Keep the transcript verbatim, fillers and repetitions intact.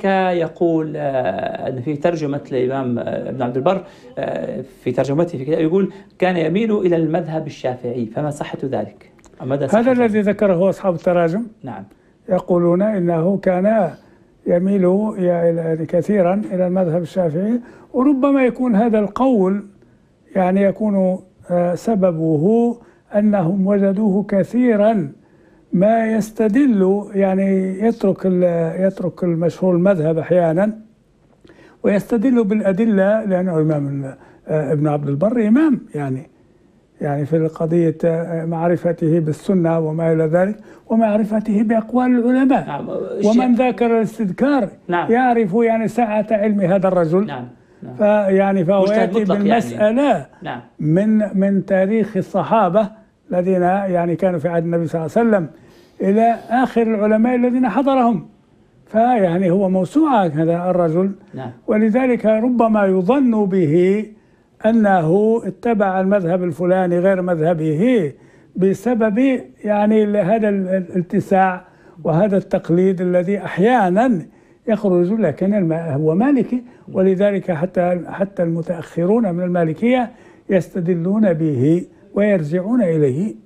ولذلك يقول أن في ترجمة الإمام ابن عبد البر في ترجمته في كتابه يقول كان يميل إلى المذهب الشافعي، فما صحة ذلك؟ هذا الذي ذكره أصحاب التراجم. نعم. يقولون إنه كان يميل يعني كثيرا إلى المذهب الشافعي، وربما يكون هذا القول يعني يكون سببه أنهم وجدوه كثيرا ما يستدل، يعني يترك يترك المشهور المذهب أحيانا ويستدل بالأدلة، لأنه إمام ابن عبد البر إمام يعني يعني في قضية معرفته بالسنة وما إلى ذلك، ومعرفته بأقوال العلماء. نعم. ومن ذاكر الاستذكار نعم. يعرف يعني سعة علم هذا الرجل. نعم. نعم. فيعني فهو يأتي بالمسألة يعني. نعم. من من تاريخ الصحابة الذين يعني كانوا في عهد النبي صلى الله عليه وسلم إلى آخر العلماء الذين حضرهم، فيعني هو موسوعة هذا الرجل. نعم. ولذلك ربما يظن به أنه اتبع المذهب الفلاني غير مذهبه بسبب يعني هذا الاتساع وهذا التقليد الذي أحيانا يخرج، لكن هو مالكي، ولذلك حتى حتى المتأخرون من المالكية يستدلون به ويرجعون إليه.